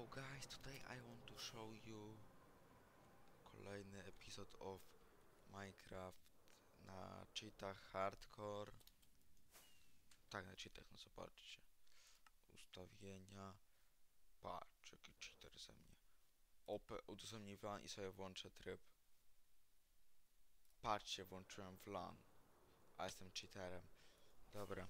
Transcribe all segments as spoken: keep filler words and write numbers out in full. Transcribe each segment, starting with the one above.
guys, today I want to show you kolejny epizod of Minecraft na cheatach hardcore. Tak, na cheatach, no zobaczcie. Ustawienia. Patrz, jaki cheater ze mnie. O P udostępnij W L A N i sobie włączę tryb. Patrzcie, włączyłem W L A N. A jestem cheaterem. Dobra.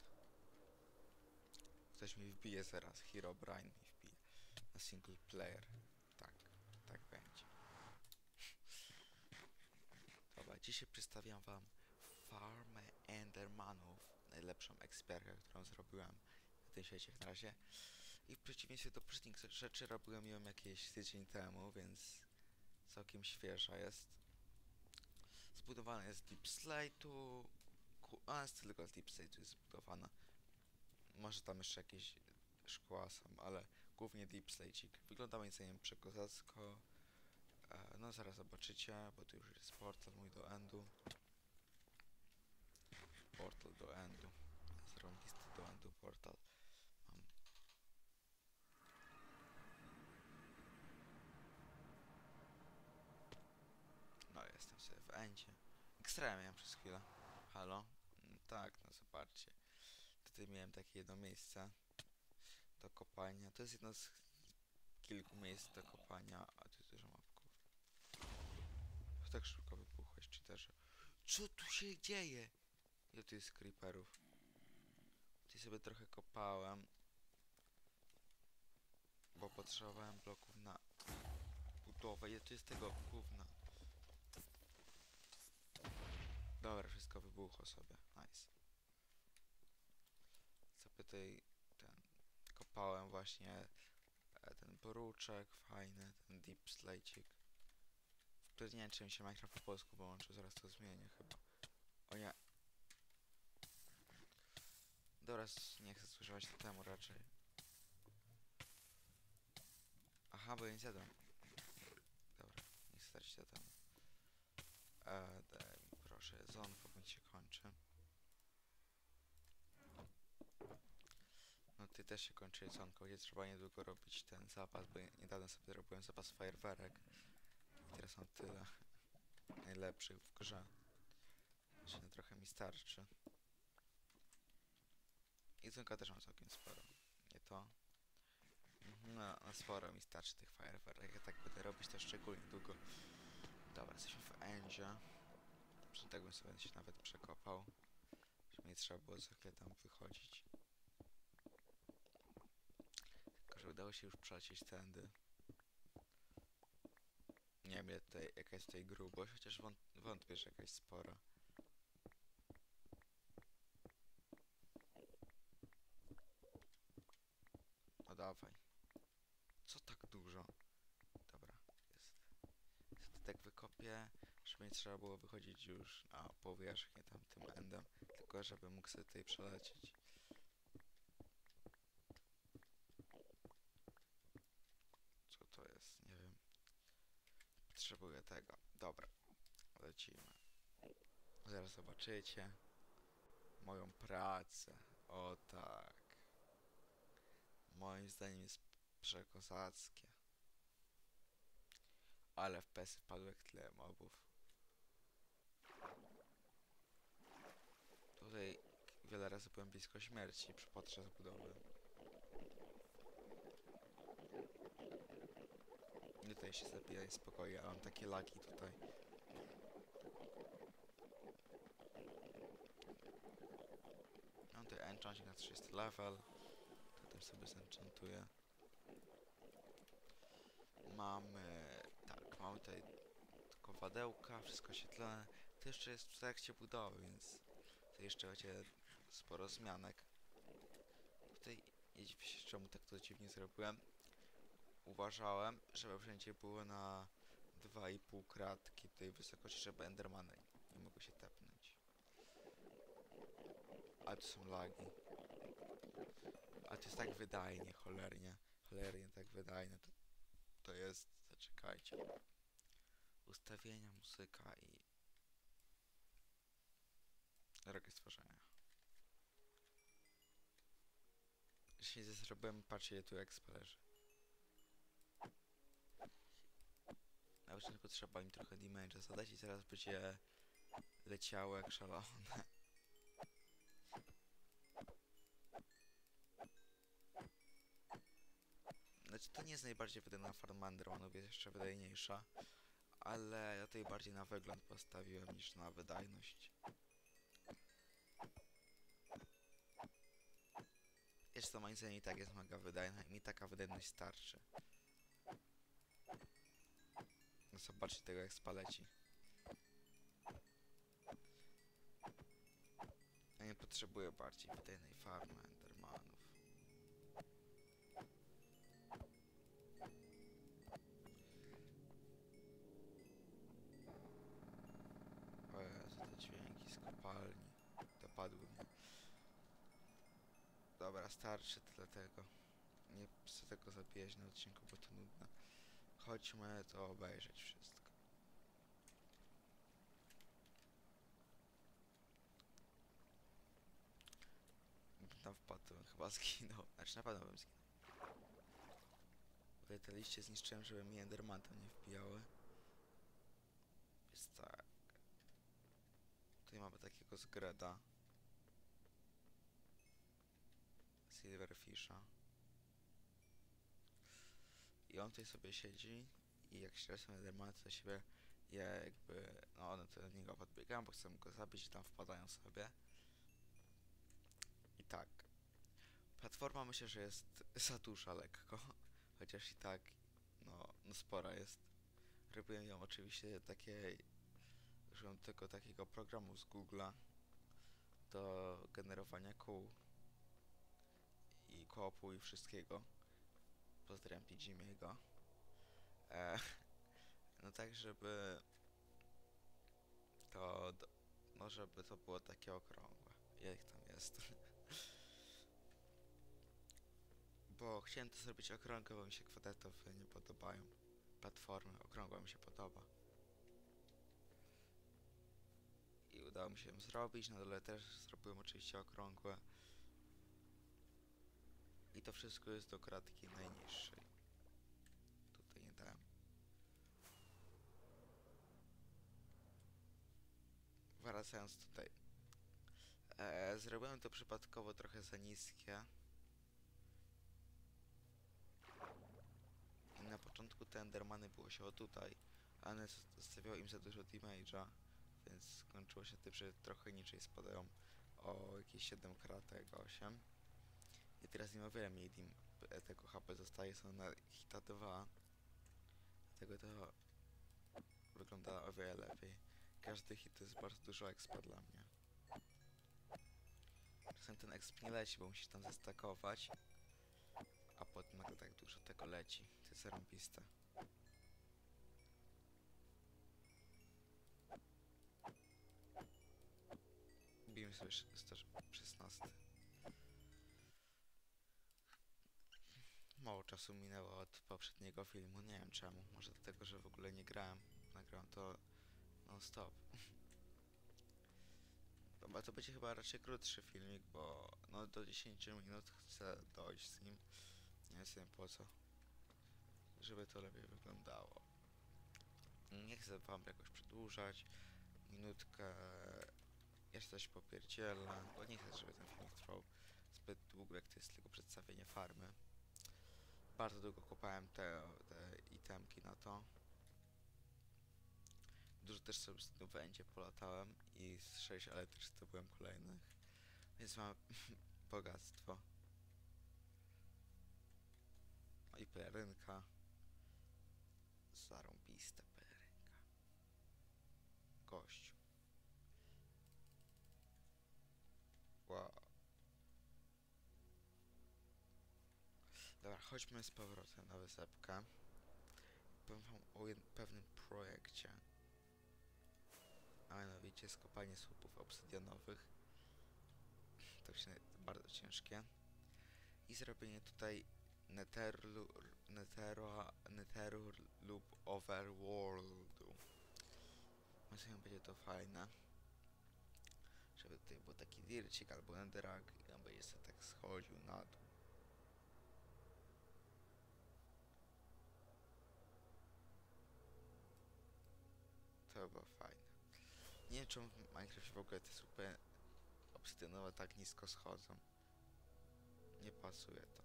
Ktoś mi wbije zaraz. Herobrine mi wbije. Na single player. Tak, tak będzie. Dobra, dzisiaj przedstawiam wam farmę Endermanów. Najlepszą ekspierkę, którą zrobiłem na tym świecie na razie. I w przeciwieństwie do poprzednich rzeczy robiłem ją jakieś tydzień temu, więc całkiem świeża jest. Zbudowana jest z deep slate'u. A, jest tylko z deep slate'u jest zbudowana. Może tam jeszcze jakieś szkła są, ale głównie deep slate'ik. Wygląda moim zdaniem przekozacko. E, no zaraz zobaczycie, bo tu już jest portal mój do endu. Portal do endu. Zrobisty do endu portal. Mam. No jestem sobie w endzie. Extreme miałem przez chwilę. Halo? Mm, tak, no zobaczcie. Tutaj miałem takie jedno miejsce do kopania. To jest jedno z kilku miejsc do kopania, a tu jest dużo mapków. Tak szybko wybuchłeś, cheaterze. Co tu się dzieje? Ile tu jest creeperów? Tu sobie trochę kopałem, bo potrzebowałem bloków na budowę. Ile tu jest tego gówna? Dobra, wszystko wybuchło sobie. Nice. Sobie tutaj ten kopałem właśnie e, ten poruczek fajny, ten deep slate'ik. Który nie wiem, czy mi się Minecraft po polsku połączył, zaraz to zmienię chyba. O nie. Dobra, nie chcę słyszeć to temu raczej. Aha, bo ja nie zjadłem. Dobra, nie chcę dać to temu. E, daj mi proszę, zonko mi się kończy. No ty też się kończy jedzonko, jest trzeba niedługo robić ten zapas, bo niedawno sobie robiłem zapas fajerwerek. I teraz mam tyle najlepszych w grze. Że trochę mi starczy. Jedzonka też mam całkiem sporo. Nie to. No, no sporo mi starczy tych fajerwerek. Ja tak będę robić to szczególnie długo. Dobra, jesteśmy w endzie. Przy tego bym sobie się nawet przekopał. Żeby nie trzeba było za chwilę tam wychodzić. Tylko, że udało się już przelecieć tędy. Nie wiem, tutaj, jaka jest tutaj grubość, chociaż wąt wątpię, że jakaś spora. No dawaj. Co tak dużo? Dobra, jest. Jest tak wykopię, żeby nie trzeba było wychodzić już na powierzchnię tam tym endem, tylko żeby mógł sobie tutaj przelecieć. Co to jest? Nie wiem. Potrzebuję tego. Dobra, lecimy. Zaraz zobaczycie moją pracę. O tak. Moim zdaniem jest przekozackie. Ale w P S wpadło jak tyle mobów. Tutaj wiele razy byłem blisko śmierci przy podczas budowy. Nie tutaj się zabijaj spokojnie, ale mam takie lagi tutaj. Mam tutaj enchanting na trzydziesty level. Potem sobie zenchantuję. Mamy... tak, mamy tutaj kowadełka, wszystko oświetlone. To jeszcze jest w trakcie budowy, więc to jeszcze będzie sporo zmianek. Tutaj nie dziwię się, czemu tak to dziwnie zrobiłem. Uważałem, żeby wszędzie było na dwa i pół kratki tej wysokości, żeby endermany nie mogły się tepnąć. A tu są lagi. A to jest tak wydajnie, cholernie. Cholernie tak wydajne. To, to jest... zaczekajcie. Ustawienia, muzyka i... rogi stworzenia. Jeśli zrobiłem, patrzcie tu jak spalerzy. Na początku trzeba im trochę damage'a zadać i teraz będzie leciało jak szalone. Znaczy to nie jest najbardziej wydajna farma Endermanów, jest jeszcze wydajniejsza. Ale ja tutaj bardziej na wygląd postawiłem niż na wydajność. Jeszcze to moim zdaniem i tak jest mega wydajna i mi taka wydajność starczy. No zobaczcie tego jak spaleci. Ja nie potrzebuję bardziej wydajnej farmy Endermanów. O Jezu, te dźwięki z kopalni. Dopadły mnie. Dobra, starczy tyle tego. Nie chcę tego zabijać na odcinku, bo to nudne. Chodźmy to obejrzeć wszystko. Tam wpadł, to bym chyba zginął. Znaczy na pewno bym zginął. Tutaj te liście zniszczyłem, żeby mi Enderman tam nie wbijały. Jest tak. Tutaj mamy takiego zgreda. Silverfisha. I on tutaj sobie siedzi i jak się są Endermany, to do siebie je jakby, no one to do niego podbiegają, bo chcą go zabić i tam wpadają sobie. I tak. Platforma myślę, że jest za duża lekko, chociaż i tak, no, no spora jest. Robiłem ją oczywiście takiej, użyłem tylko takiego programu z Google'a do generowania kół i kopu i wszystkiego. Pozdrawiam P G Miego. E, no tak, żeby to, do, no żeby to było takie okrągłe. Jak tam jest? Bo chciałem to zrobić okrągłe, bo mi się kwadratowe nie podobają. Platformy okrągła mi się podoba. I udało mi się ją zrobić, na dole też zrobiłem oczywiście okrągłe. I to wszystko jest do kratki najniższej. Tutaj nie dałem. Wracając tutaj. E, zrobiłem to przypadkowo trochę za niskie. I na początku te Endermany było się o tutaj, ale zostawiało im za dużo damage'a, więc skończyło się tym, że trochę niżej spadają o jakieś siedem kratek, osiem. I teraz nie ma wiele mniej dim tego H P zostaje, są na hita dwa. Dlatego to wygląda o wiele lepiej. Każdy hit to jest bardzo dużo expa dla mnie. Czasem ten exp nie leci, bo musisz tam zestakować. A potem nagle tak dużo tego leci. To jest zarąbiste. Bijmy sobie sto szesnaście. Mało czasu minęło od poprzedniego filmu, nie wiem czemu. Może dlatego, że w ogóle nie grałem. Nagrałem to non stop. Dobra, to będzie chyba raczej krótszy filmik, bo no do dziesięciu minut chcę dojść z nim. Nie wiem po co. Żeby to lepiej wyglądało. Nie chcę wam jakoś przedłużać. Minutkę jeszcze coś popierdzielę, bo nie chcę, żeby ten filmik trwał zbyt długo, jak to jest tylko przedstawienie farmy. Bardzo długo kopałem te, te itemki na to. Dużo też sobie z tym wędzie polatałem i z sześć, ale też zdobyłem kolejnych. Więc mam bogactwo. No i pelerynka. Zarąbista pelerynka. Gościu. Wow. Dobra, chodźmy z powrotem na wysepkę. Powiem wam o pewnym projekcie. A mianowicie skopanie słupów obsydianowych. To się bardzo ciężkie. I zrobienie tutaj neteru, neteru, neteru lub overworldu. Myślę, że będzie to fajne. Żeby tutaj był taki dircik albo netherrack i on będzie sobie tak schodził na dół. Nie wiem czemu w Minecraft w ogóle te słupy obsydianowe tak nisko schodzą. Nie pasuje to.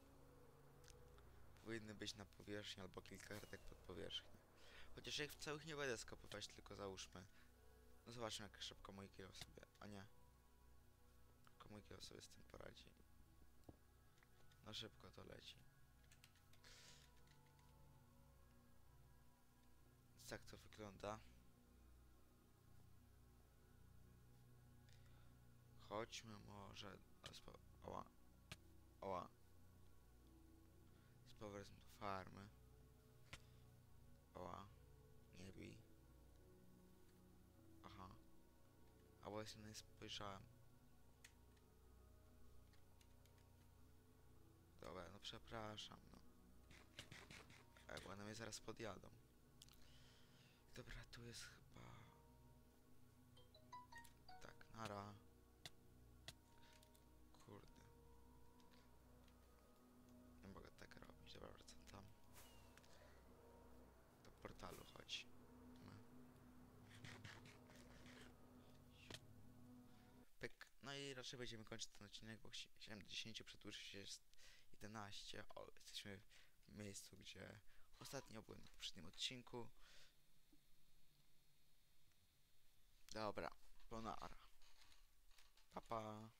Powinny być na powierzchni albo kilka kratek pod powierzchnią. Chociaż ja ich całych nie będę skopywać, tylko załóżmy. No zobaczmy jak szybko mój kilo sobie. A nie. Szybko mój kilo sobie z tym poradzi. No szybko to leci. Więc tak to wygląda. Chodźmy może... a, z po- Oła. Oła. Z powrotem do farmy. Oła. Nie bij. Aha. A właśnie nie spojrzałem. Dobra, no przepraszam, no. Jak one mnie zaraz podjadą. Dobra, tu jest chyba... Tak, nara. Kurde. Nie mogę tak robić. Dobra, wracam tam. Do portalu chodź. No. Pyk. No i raczej będziemy kończyć ten odcinek, bo chci- chciałem do dziesięciu przedłużyć, jest jedenaście. O, jesteśmy w miejscu, gdzie ostatnio byłem na poprzednim odcinku. Dobra, ponara. Pa, pa.